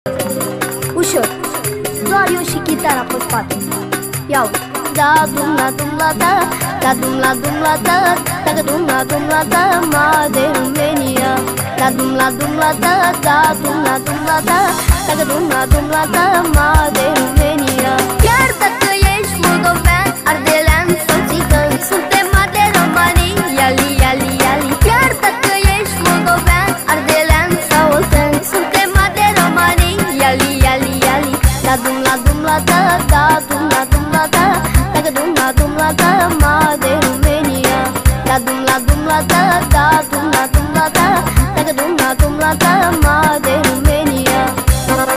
Ușor, doar eu și chitara pe spate. Iau, da dum la dum la da, da dum la dum la da, da dum la dum la da, ma de România. Da dum la dum la da, da dum la dum la da, da dum la da, ma de România. Chiar dacă ești moldovean, ardelean sau țigan, suntem